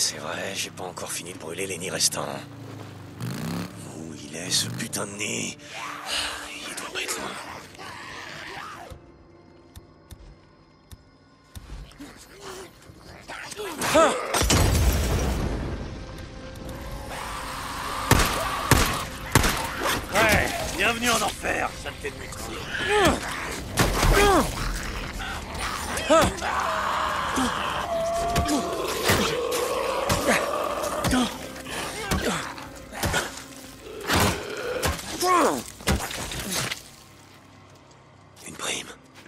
c'est vrai, j'ai pas encore fini de brûler les nids restants. Où il est, ce putain de nid? Il doit pas être loin. Ah! Ouais, bienvenue en enfer, saleté de multi. Une prime.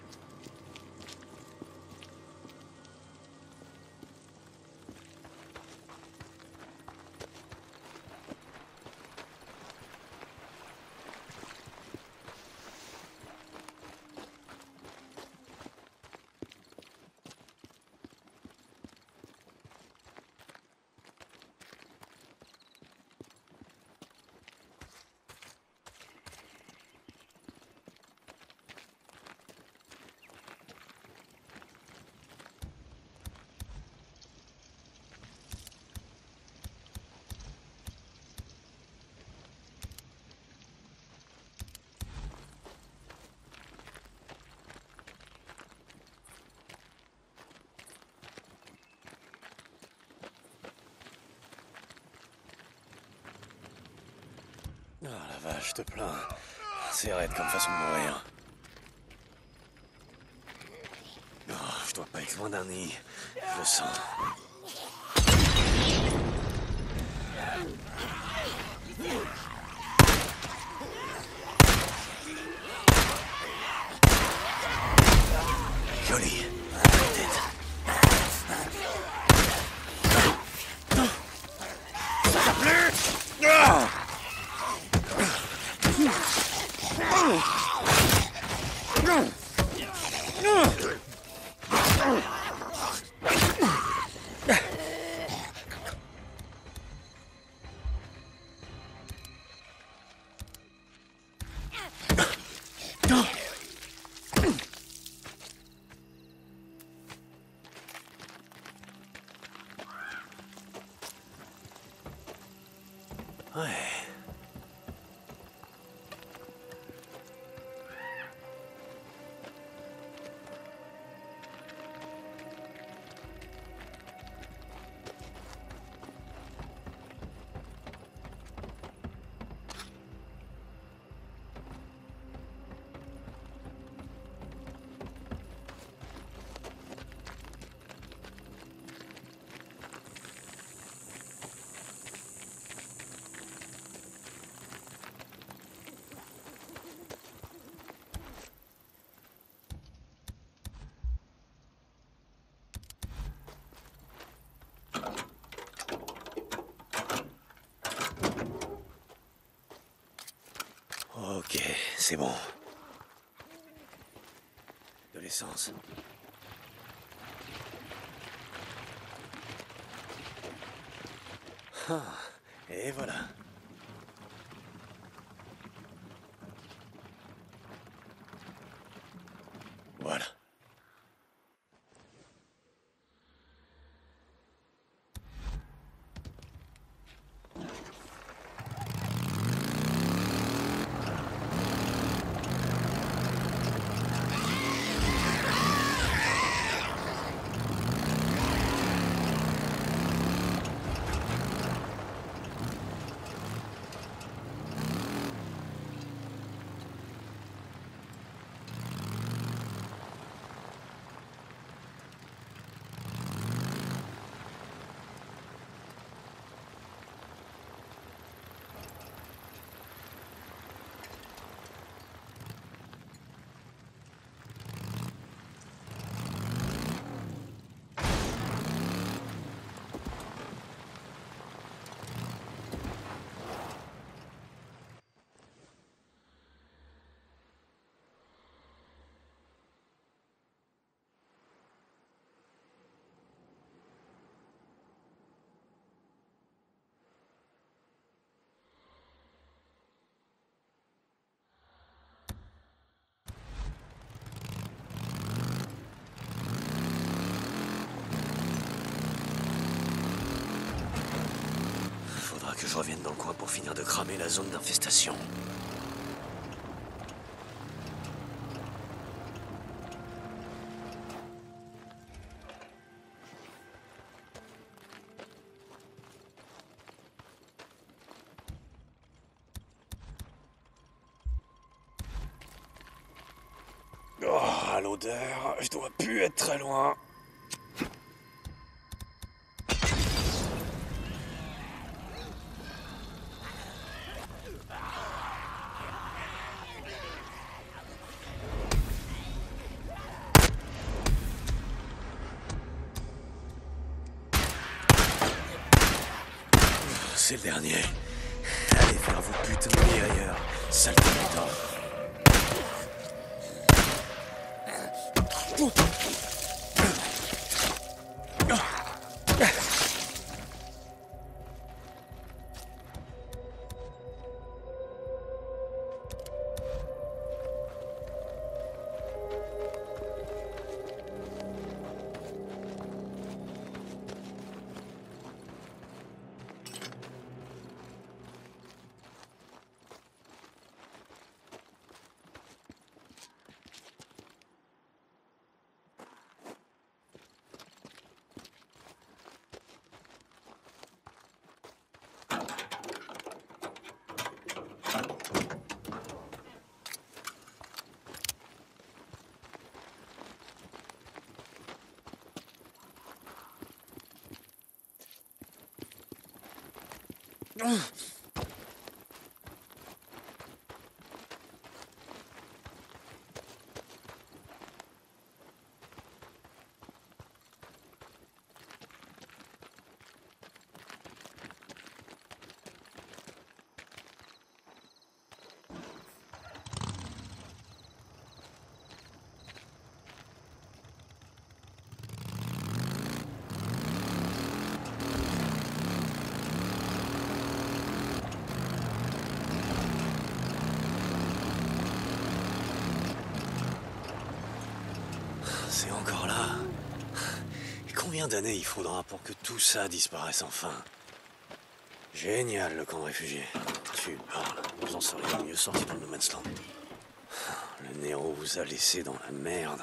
Oh la vache, je te plains. C'est raide comme façon de mourir. Oh, je dois pas être loin d'un nid. Je le sens. Joli. Tête. Ça t'a plu? Ah! Ouais. Ok, c'est bon. De l'essence. Ah, et voilà. Voilà. je revienne dans le coin pour finir de cramer la zone d'infestation. Oh, à l'odeur, je dois plus être très loin. C'est le dernier. Allez faire vos putains de vie ailleurs, sale putain. C'est encore là. Et combien d'années il faudra pour que tout ça disparaisse enfin? Génial, le camp de réfugiés. Tu parles. Vous en seriez mieux sorti pour le No Man's Land. Le Nero vous a laissé dans la merde.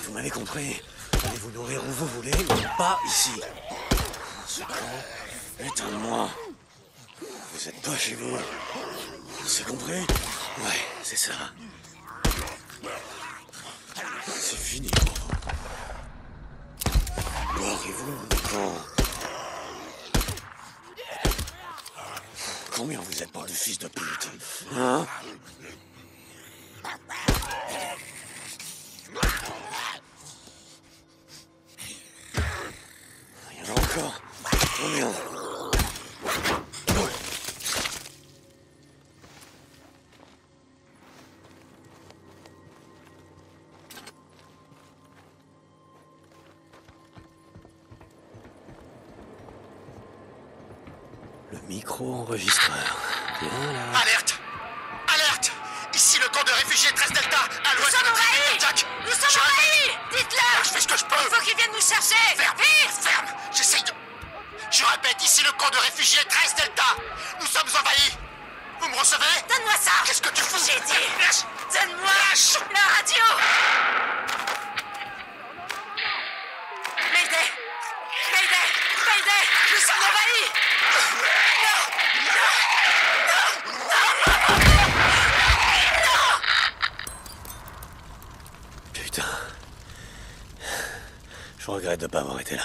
Vous m'avez compris. Allez vous nourrir où vous voulez, mais pas ici. Ce camp est à moi. Vous êtes pas chez vous. C'est compris? Ouais, c'est ça. C'est fini. Barrez-vous au camp. Combien vous êtes, bande de fils de pute? Hein? Il y en a encore. Combien? Le micro-enregistreur. Bien là. Alerte! Alerte! Ici le camp de réfugiés 13 Delta, à l'ouest de notre attaque! Nous sommes envahis! Dites-le! Je fais ce que je peux! Il faut qu'ils viennent nous chercher! Ferme! Vite! Ferme! J'essaye de... Je répète, ici le camp de réfugiés 13 Delta! Nous sommes envahis! Vous me recevez? Donne-moi ça! Qu'est-ce que tu fous? J'ai dit! Lâche! Donne-moi Lâche! la radio! Mayday! Mayday! Mayday! Nous sommes envahis! Putain. Je regrette de pas avoir été là.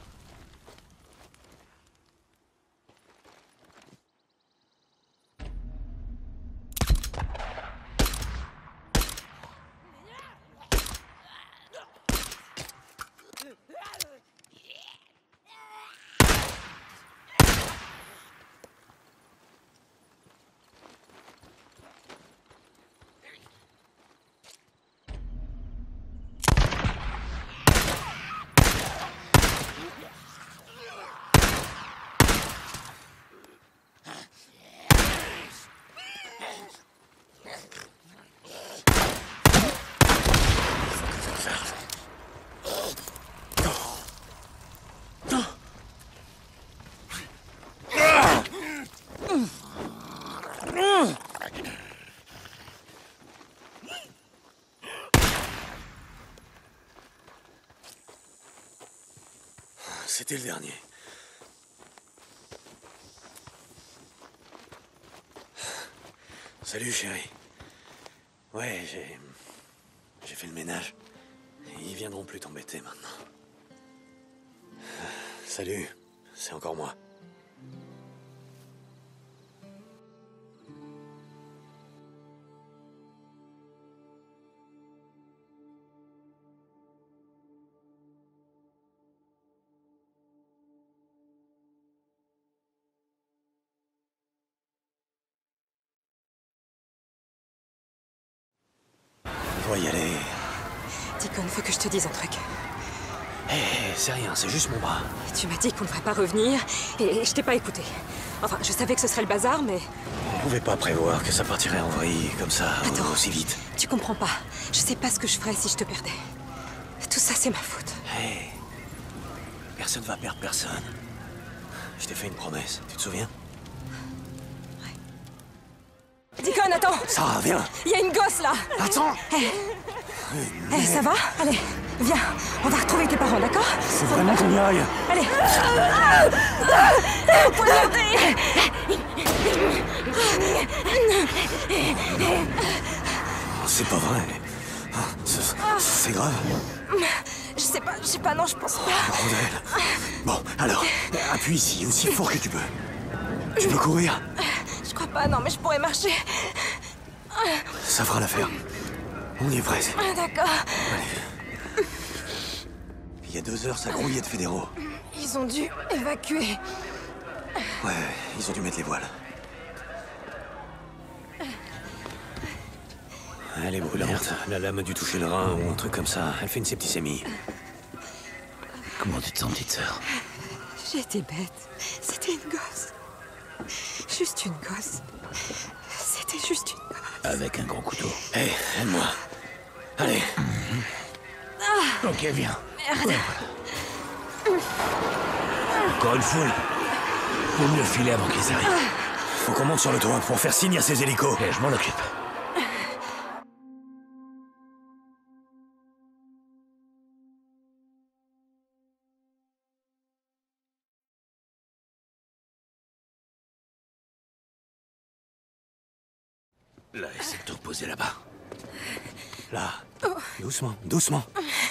C'était le dernier. Salut, chérie. Ouais, j'ai fait le ménage. Ils viendront plus t'embêter maintenant. Salut, c'est encore moi. On va y aller. Deacon, faut que je te dise un truc. Hé, c'est rien, c'est juste mon bras. Tu m'as dit qu'on ne devrait pas revenir, et je t'ai pas écouté. Enfin, je savais que ce serait le bazar, mais... On pouvait pas prévoir que ça partirait en vrille comme ça, Attends. aussi vite. Tu comprends pas. Je sais pas ce que je ferais si je te perdais. Tout ça, c'est ma faute. Hé, personne va perdre personne. Je t'ai fait une promesse, tu te souviens? Deacon, attends! Sarah, viens! Il y a une gosse, là! Attends! Eh, ça va? Allez, viens. On va retrouver tes parents, d'accord? Faut vraiment qu'on y aille! Allez! Poignardé! C'est pas vrai. C'est grave. Je sais pas, non, je pense pas. Bordel. Bon, alors, appuie ici, aussi fort que tu peux. Tu peux courir? Je crois pas, non, mais je pourrais marcher. Ça fera l'affaire. On y est presque. Ah, d'accord. Il y a 2 heures, ça grouillait de fédéraux. Ils ont dû évacuer. Ouais, ils ont dû mettre les voiles. Elle est brûlante. La lame a dû toucher le rein ou un truc comme ça. Elle fait une septicémie. Comment tu te sens, petite sœur? J'ai été bête. C'était une gosse. Juste une gosse. C'était juste une gosse. Avec un gros couteau. Hé, aide-moi. Allez. Ok, viens. Merde. Encore une fois. Faut mieux filer avant qu'ils arrivent. Faut qu'on monte sur le toit pour faire signe à ces hélicos. Et je m'en occupe. Là, essaie de te reposer là-bas. Là. Doucement, doucement.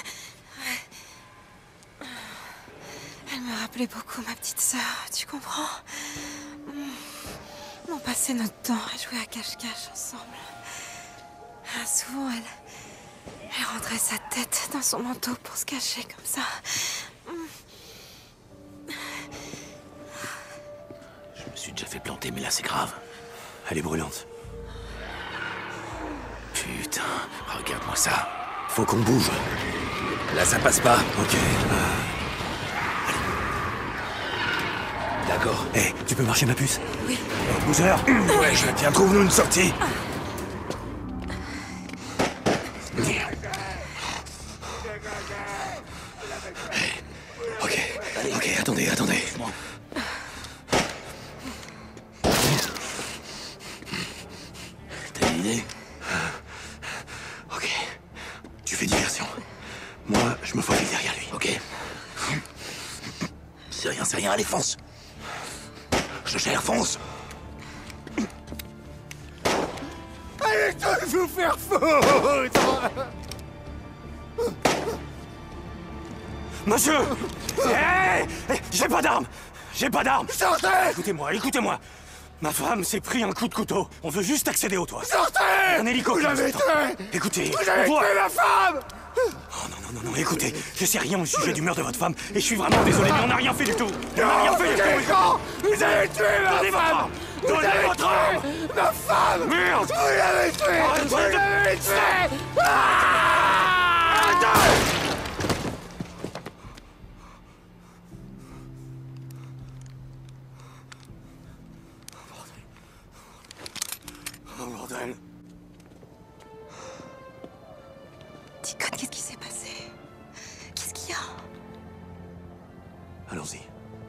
Elle me rappelait beaucoup ma petite sœur, tu comprends? On passait notre temps à jouer à cache-cache ensemble. Souvent, elle rentrait sa tête dans son manteau pour se cacher comme ça. Je me suis déjà fait planter, mais là, c'est grave. Elle est brûlante. Putain, regarde-moi ça. Faut qu'on bouge. Là, ça passe pas. Ok. Allez. D'accord. Hé, tu peux marcher ma puce? Oui. Boozer. Ouais, je viens, trouve-nous une sortie. Ok, attendez. T'as une idée? Ok. Tu fais diversion. Moi, je me faufile derrière lui, ok? C'est rien, allez, fonce! Je gère, fonce! Allez tous vous faire foutre! Monsieur! Hé! J'ai pas d'arme! Sortez! Écoutez-moi! Ma femme s'est pris un coup de couteau. On veut juste accéder au toit. Sortez! Un hélico. Vous l'avez attend. tué! Écoutez, Vous avez tué ma femme! Oh non, écoutez, je sais rien au sujet du meurtre de votre femme, et je suis vraiment désolé, mais on n'a rien fait du tout. On n'a rien fait du tout. Vous avez tué ma Donnez votre femme! arme. Donnez votre arme. Ma femme! Merde! Vous l'avez tué! Vous l'avez tué! Oh bordel. Deacon, qu'est-ce qui s'est passé? Qu'est-ce qu'il y a? Allons-y.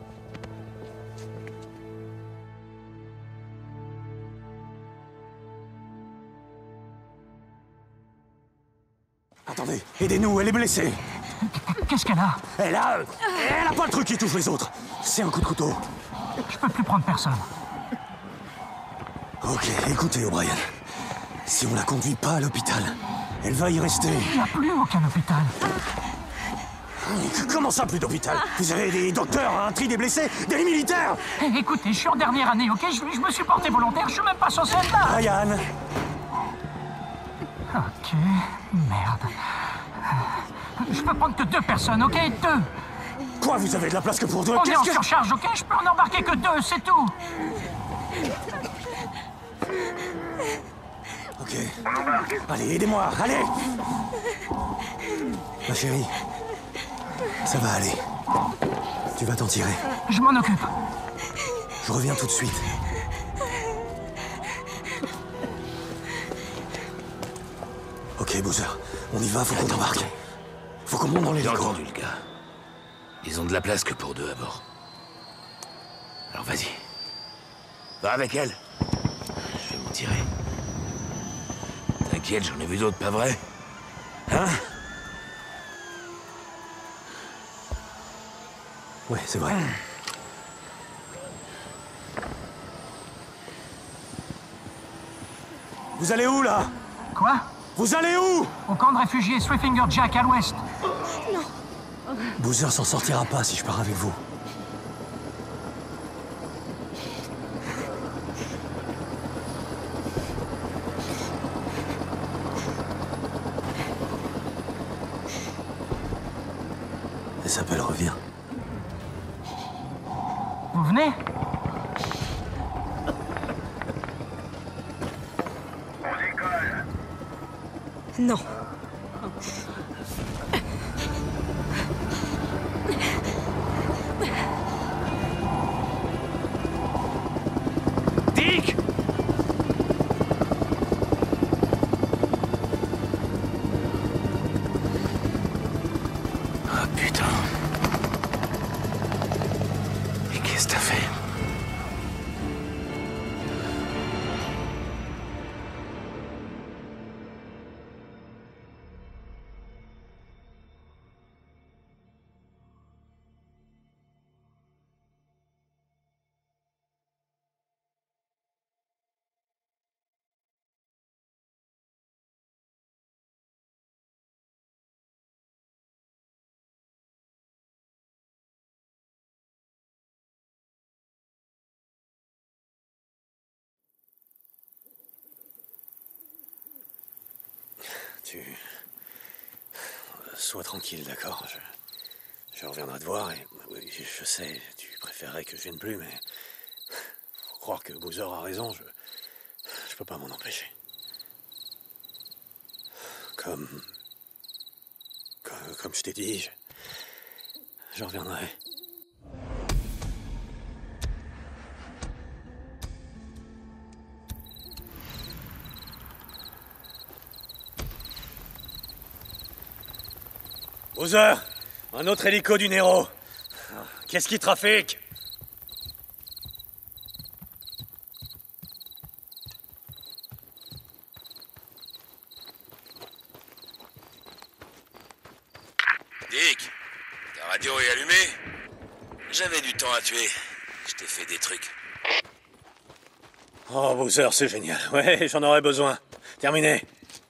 Attendez, aidez-nous, elle est blessée. Qu'est-ce qu'elle a? Elle a pas le truc qui touche les autres. C'est un coup de couteau. Je peux plus prendre personne. Ok, écoutez, O'Brien. Si on la conduit pas à l'hôpital, elle va y rester. Il n'y a plus aucun hôpital. Comment ça, plus d'hôpital? Vous avez des docteurs, un tri des blessés, des militaires? Écoutez, je suis en dernière année, ok? Je me suis porté volontaire, je suis même pas censé être là. Ryan. Ok, merde. Je peux prendre que 2 personnes, ok? 2. Quoi, vous avez de la place que pour 2? On est en surcharge, ok? Je peux en embarquer que 2, c'est tout. Ok. Allez, aidez-moi, allez! Ma chérie, ça va aller. Tu vas t'en tirer. Je m'en occupe. Je reviens tout de suite. Ok, Boozer, on y va, faut qu'on t'embarque. Faut qu'on monte dans les J'ai entendu le gars. Ils ont de la place que pour 2 à bord. Alors vas-y. Va avec elle. Je vais m'en tirer. T'inquiète, j'en ai vu d'autres, pas vrai? Hein? Ouais, c'est vrai. Vous allez où, là? Quoi? Vous allez où? Au camp de réfugiés Three-Finger Jack à l'ouest. Boozer s'en sortira pas si je pars avec vous. Elle s'appelle Reviens. Vous venez? Non. Dick! Ah putain. Et qu'est-ce que t'as fait? Sois tranquille, d'accord? Je reviendrai te voir et... Oui, je sais, tu préférerais que je vienne plus, mais... Faut croire que Bowser a raison, je peux pas m'en empêcher. Comme je t'ai dit, je reviendrai. Bowser, un autre hélico du Nero. Qu'est-ce qui trafique? Dick, ta radio est allumée? J'avais du temps à tuer. Je t'ai fait des trucs. Oh, Bowser, c'est génial. Ouais, j'en aurais besoin. Terminé.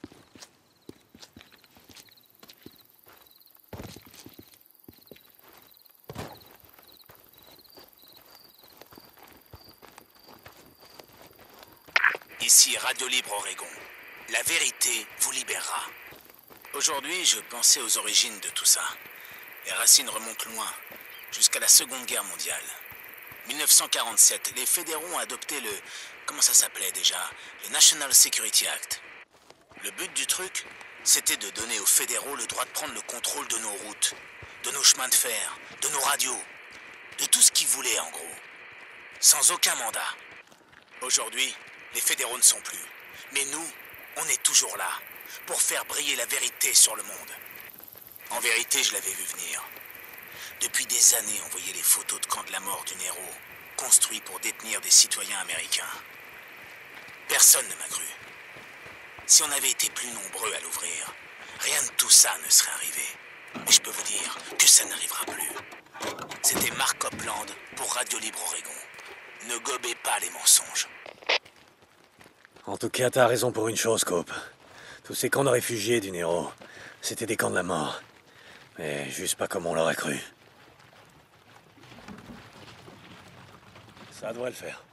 Ici Radio Libre Oregon. La vérité vous libérera. Aujourd'hui, je pensais aux origines de tout ça. Les racines remontent loin, jusqu'à la Seconde Guerre mondiale. 1947, les fédéraux ont adopté le... Comment ça s'appelait déjà? Le National Security Act. Le but du truc, c'était de donner aux fédéraux le droit de prendre le contrôle de nos routes, de nos chemins de fer, de nos radios, de tout ce qu'ils voulaient en gros. Sans aucun mandat. Aujourd'hui, les fédéraux ne sont plus. Mais nous, on est toujours là, pour faire briller la vérité sur le monde. En vérité, je l'avais vu venir. Depuis des années, on voyait les photos de camps de la mort du Nero, construits pour détenir des citoyens américains. Personne ne m'a cru. Si on avait été plus nombreux à l'ouvrir, rien de tout ça ne serait arrivé. Mais je peux vous dire que ça n'arrivera plus. C'était Mark Copeland pour Radio Libre Oregon. Ne gobez pas les mensonges. En tout cas, t'as raison pour une chose, Cope. Tous ces camps de réfugiés du Nero, c'était des camps de la mort. Mais juste pas comme on l'aurait cru. Ça doit le faire.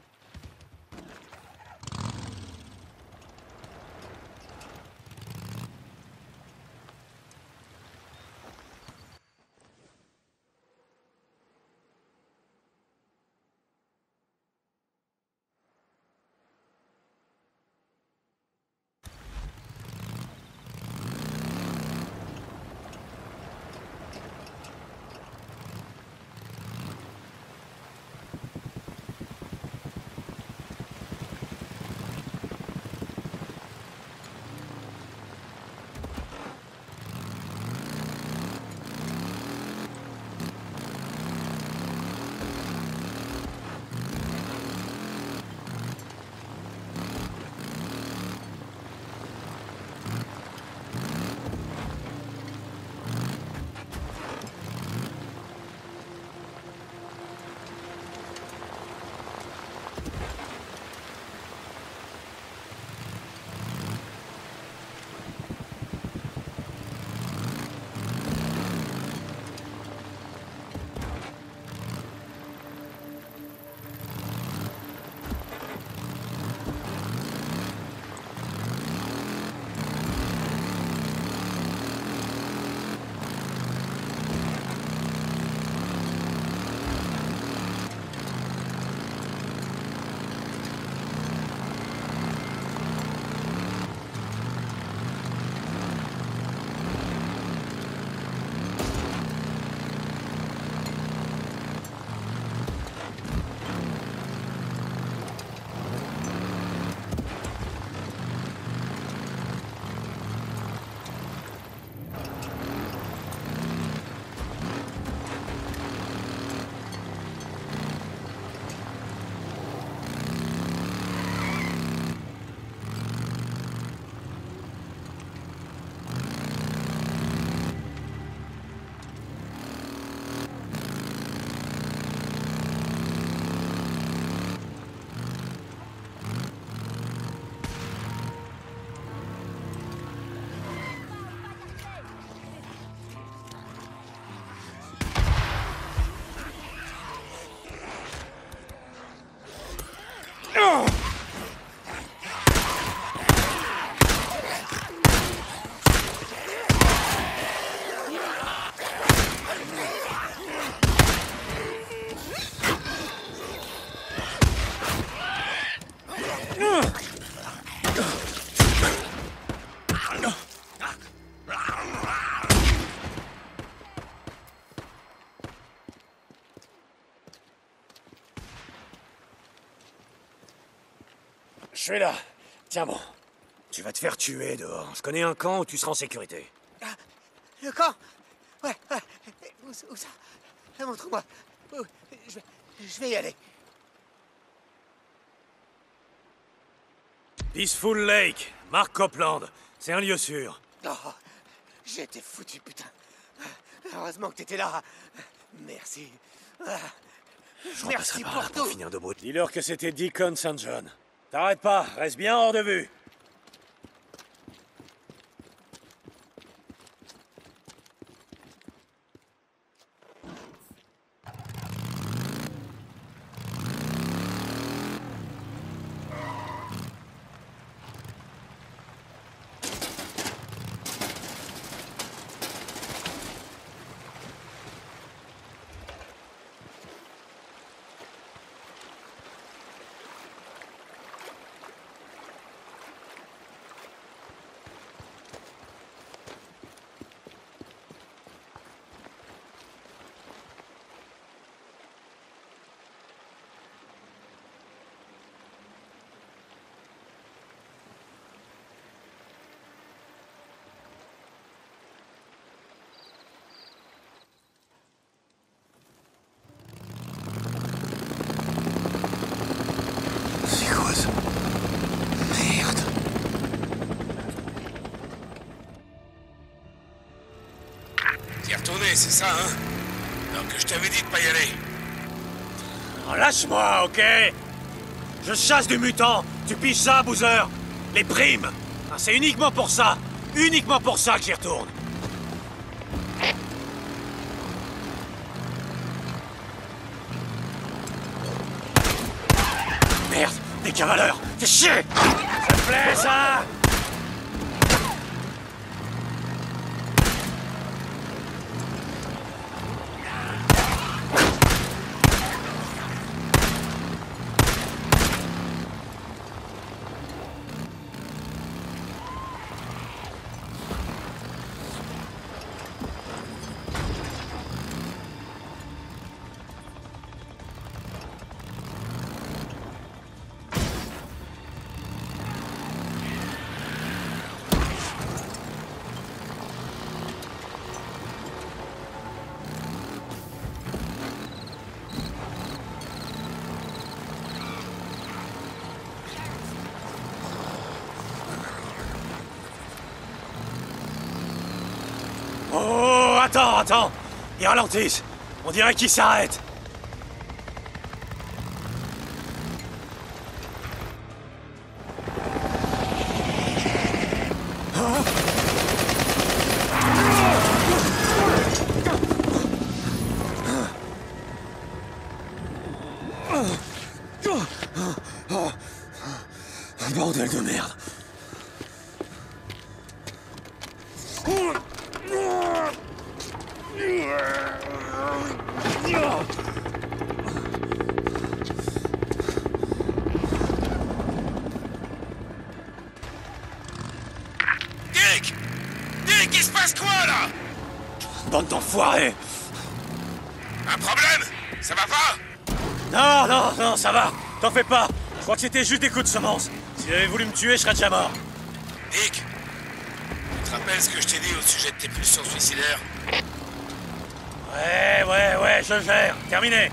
Je suis là. Tiens bon. Tu vas te faire tuer dehors. Je connais un camp où tu seras en sécurité. Ah, le camp. Ouais. Où ça? Montre-moi. Je vais y aller. Peaceful Lake, Mark Copeland. C'est un lieu sûr. Oh, j'étais foutu, putain. Heureusement que t'étais là. Merci. Je Merci repasserai par pour là pour tout. finir debout. Dis-leur que c'était Deacon St. John. T'arrêtes pas, reste bien hors de vue. C'est quoi ça? Merde. T'y es retourné, c'est ça, hein? Alors que je t'avais dit de pas y aller. Oh, lâche-moi, ok? Je chasse du mutant. Tu piges ça, Boozer? Les primes. Ah, c'est uniquement pour ça. Uniquement pour ça que j'y retourne. Merde, des cavaleurs. Fais chier. Ça te plaît, ça? Oh, attends. Ils ralentissent. On dirait qu'ils s'arrêtent. Bordel de merde. Dick, il se passe quoi, là? Bande d'enfoirés. Un problème? Ça va pas? Non, ça va. T'en fais pas. Je crois que c'était juste des coups de semence. S'il avait voulu me tuer, je serais déjà mort. Dick, tu te rappelles ce que je t'ai dit au sujet de tes pulsions suicidaires? Ouais, je gère. Terminé.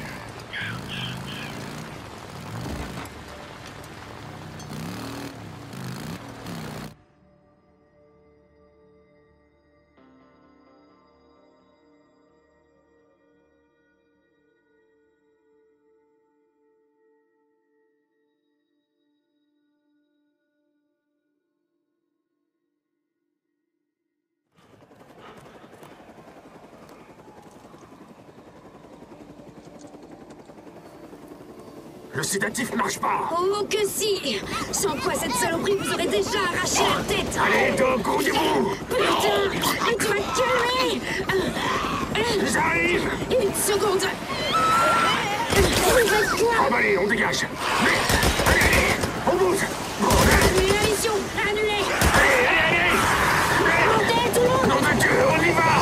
Le sédatif marche pas. Oh que si! Sans quoi cette saloperie vous aurait déjà arraché la tête! Allez, donc, couillez-vous. Putain! Mais tu vas te calmer! J'arrive. Une seconde! Ah bah allez, on dégage. Mais, allez, on bouge. Annulez la mission! Annulez! Allez. Montez, tout le monde! Nom de Dieu, on y va.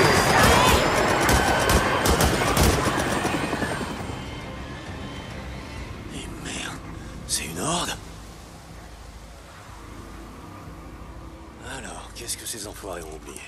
Et merde, c'est une horde? Alors, qu'est-ce que ces enfoirés ont oublié?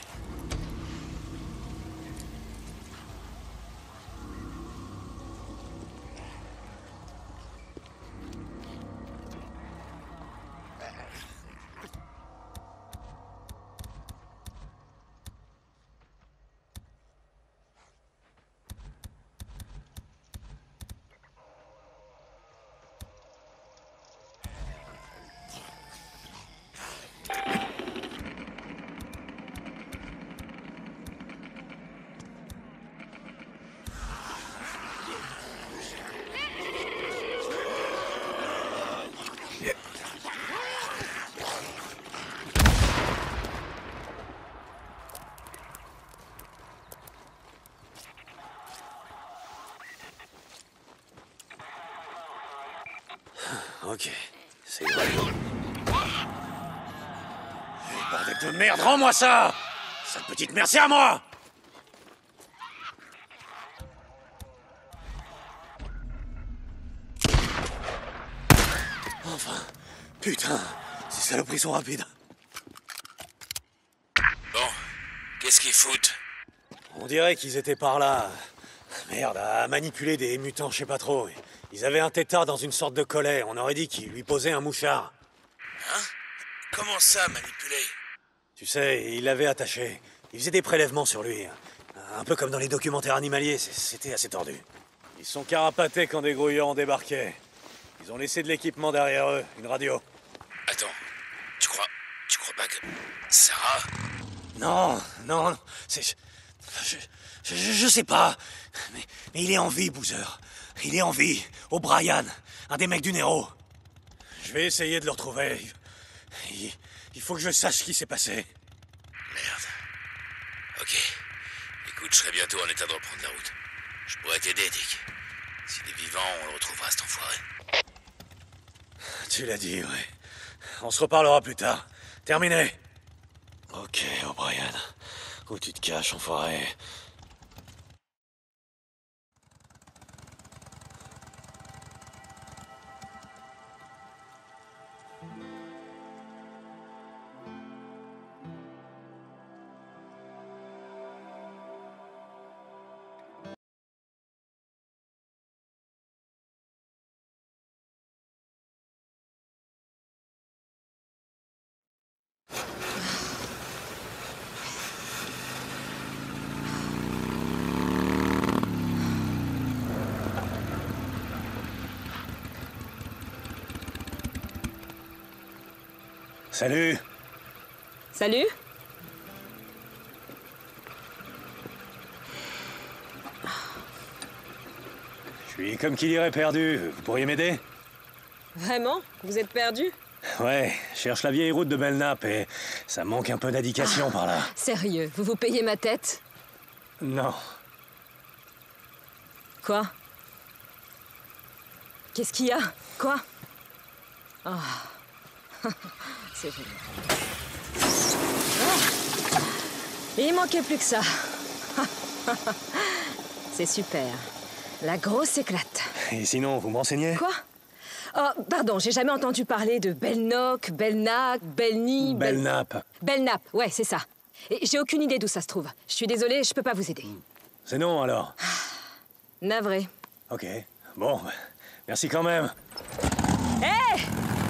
Ok, c'est vrai. Bordel de merde, rends-moi ça! Cette petite merde, c'est à moi! Enfin, putain, ces saloperies sont rapides. Bon, qu'est-ce qu'ils foutent? On dirait qu'ils étaient par là. Merde, à manipuler des mutants, je sais pas trop. Ils avaient un tétard dans une sorte de collet. On aurait dit qu'ils lui posaient un mouchard. Hein? Comment ça, manipuler? Tu sais, il l'avait attaché. Ils faisaient des prélèvements sur lui. Un peu comme dans les documentaires animaliers. C'était assez tordu. Ils sont carapatés quand des grouillons ont débarqué. Ils ont laissé de l'équipement derrière eux. Une radio. Attends, tu crois pas que... Sarah? Non. C'est... Je sais pas. Mais il est en vie, Boozer. Il est en vie. O'Brien, un des mecs du Nero. Je vais essayer de le retrouver. Il faut que je sache ce qui s'est passé. Merde. Ok. Écoute, je serai bientôt en état de reprendre la route. Je pourrais t'aider, Dick. S'il est vivant, on le retrouvera, cet enfoiré. Tu l'as dit, ouais. On se reparlera plus tard. Terminé. Ok, O'Brien. Où tu te caches, enfoiré? Salut. Salut. Je suis comme qu'il irait perdu. Vous pourriez m'aider? Vraiment? Vous êtes perdu? Ouais, je cherche la vieille route de Belknap et ça manque un peu d'indication par là. Sérieux, vous vous payez ma tête? Non. Quoi? Qu'est-ce qu'il y a? Quoi? Ah. C'est génial. Ah. Il manquait plus que ça. C'est super. La grosse éclate. Et sinon, vous m'enseignez? Quoi? Oh, pardon, j'ai jamais entendu parler de Belknock, Belknack, Belny... Belknap. Belknap, ouais, c'est ça. Et j'ai aucune idée d'où ça se trouve. Je suis désolée, je peux pas vous aider. C'est non, alors? Navré. Ok. Bon, merci quand même. Hé!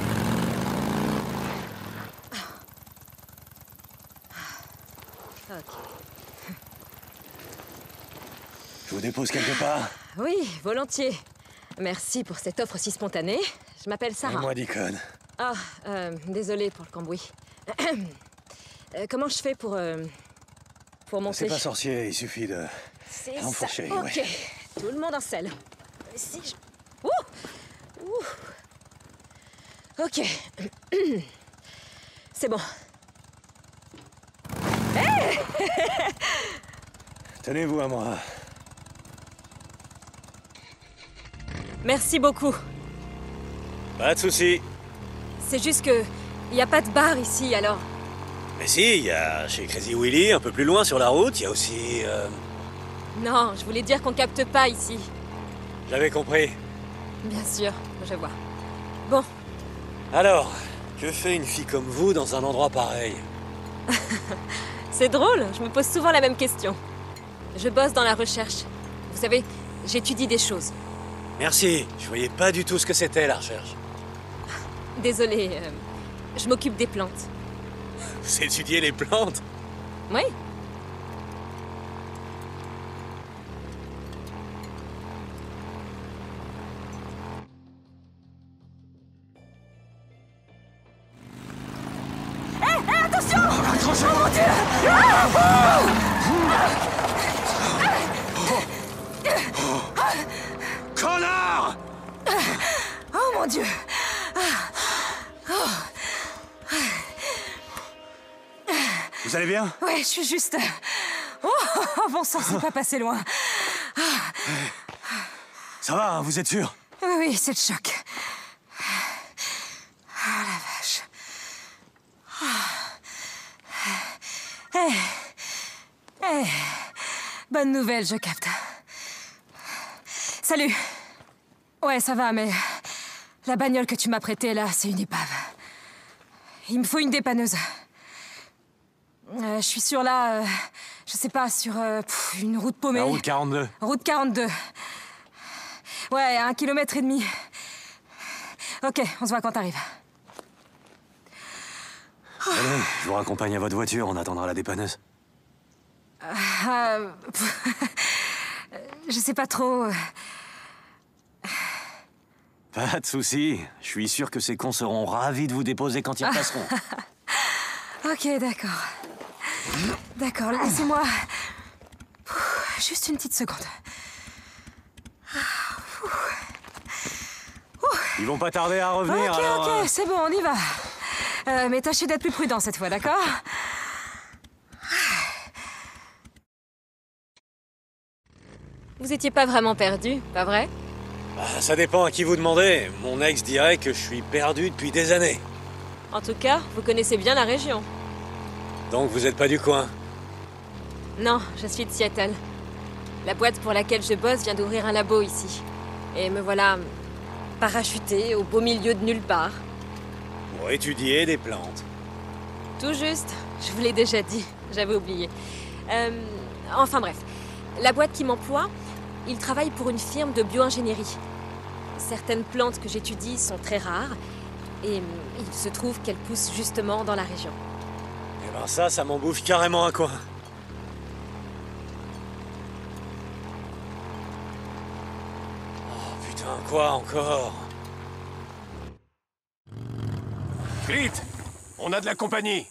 Ok. Je vous dépose quelque part? Oui, volontiers. Merci pour cette offre si spontanée. Je m'appelle Sarah. Et moi, Deacon. Ah, désolée pour le cambouis. Comment je fais pour monter? C'est pas sorcier, il suffit de... C'est enfourcher, ça. Ok, ouais. tout le monde en selle. Si je... Ouh! Ouh! Ok. C'est bon. Tenez-vous à moi. Merci beaucoup. Pas de soucis. C'est juste que... il n'y a pas de bar ici, alors... Mais si, il y a chez Crazy Willy, un peu plus loin sur la route, il y a aussi... Non, je voulais dire qu'on capte pas ici. J'avais compris. Bien sûr, je vois. Bon. Alors, que fait une fille comme vous dans un endroit pareil? C'est drôle, je me pose souvent la même question. Je bosse dans la recherche. Vous savez, j'étudie des choses. Merci, je voyais pas du tout ce que c'était la recherche. Désolée, je m'occupe des plantes. Vous étudiez les plantes? Oui. Attention! Accrochez-vous! Oh mon Dieu! Connard! Oh mon Dieu! Vous allez bien? Ouais, je suis juste... Oh, bon sang, c'est pas passé loin. Ça va, hein, vous êtes sûr? Oui, oui, c'est le choc. Ah, la vache. Bonne nouvelle, je capte. Salut. Ouais, ça va, mais... la bagnole que tu m'as prêtée, là, c'est une épave. Il me faut une dépanneuse. Je suis sur là... je sais pas, sur une route paumée. La route 42. Route 42. Ouais, 1,5 km. Ok, on se voit quand t'arrives. Allez, je vous raccompagne à votre voiture, on attendra la dépanneuse. Je sais pas trop... Pas de soucis, je suis sûr que ces cons seront ravis de vous déposer quand ils repasseront. Ok, d'accord. D'accord, laissez-moi... juste une petite seconde. Ils vont pas tarder à revenir, Ok, alors... ok, c'est bon, on y va. Mais tâchez d'être plus prudent cette fois, d'accord? Vous étiez pas vraiment perdu, pas vrai? Bah, ça dépend à qui vous demandez. Mon ex dirait que je suis perdu depuis des années. En tout cas, vous connaissez bien la région. Donc vous êtes pas du coin? Non, je suis de Seattle. La boîte pour laquelle je bosse vient d'ouvrir un labo ici. Et me voilà... parachutée au beau milieu de nulle part. Pour étudier des plantes. Tout juste, je vous l'ai déjà dit, j'avais oublié. Enfin bref, la boîte qui m'emploie, il travaille pour une firme de bioingénierie. Certaines plantes que j'étudie sont très rares, et il se trouve qu'elles poussent justement dans la région. Eh ben ça m'en bouffe carrément un coin. Oh putain, quoi encore? Clit, on a de la compagnie.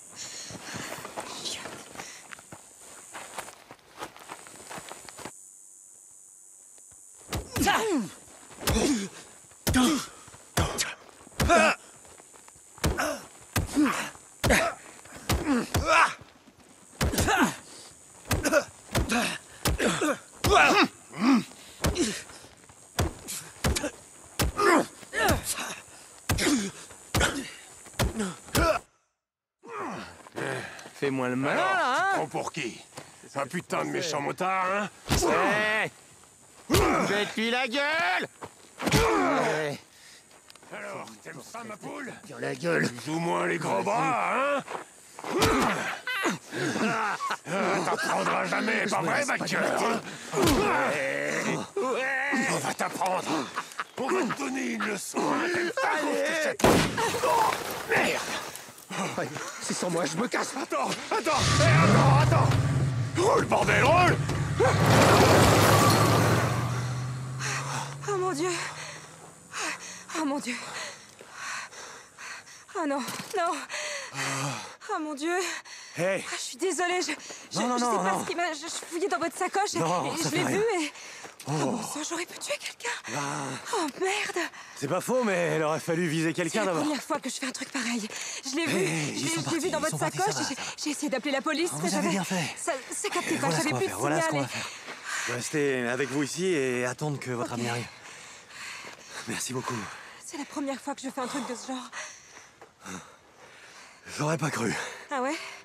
Fais-moi le malin, Alors, là, tu te hein? prends pour qui? Un putain de méchant motard, hein? Hey, faites-lui la gueule! Ouais. Alors, t'aimes ça, ma poule? Bien la gueule! Plus ou moins les gros bras, hein? T'en prendras jamais, pas vrai, ma gueule? On va t'apprendre. On va te donner une leçon. T'aimes ça, grosse cachette? Oh, merde! C'est sans moi, je me casse! Attends! Attends! Roule, bordel, roule! Oh mon Dieu! Oh mon Dieu! Oh non, non! Oh mon Dieu! Hey! Je suis désolée, je sais pas ce qui m'a... Je fouillais dans votre sacoche Non, et ça je fait l'ai rien. vu et... Oh bon sang, j'aurais pu tuer quelqu'un! Oh merde! C'est pas faux, mais il aurait fallu viser C'est quelqu'un la d'abord. première fois que je fais un truc pareil. Je l'ai vu, ils sont je l'ai partis, vu dans ils votre sont partis, sacoche. ça va, et j'ai essayé d'appeler la police, mais vous avez bien fait. ça captait pas, Voilà ce j'avais qu'on va plus de faire, voilà ce qu'on signal. va faire. Je vais rester avec vous ici et attendre que votre ami arrive. Merci beaucoup. C'est la première fois que je fais un truc de ce genre. J'aurais pas cru. Ah ouais?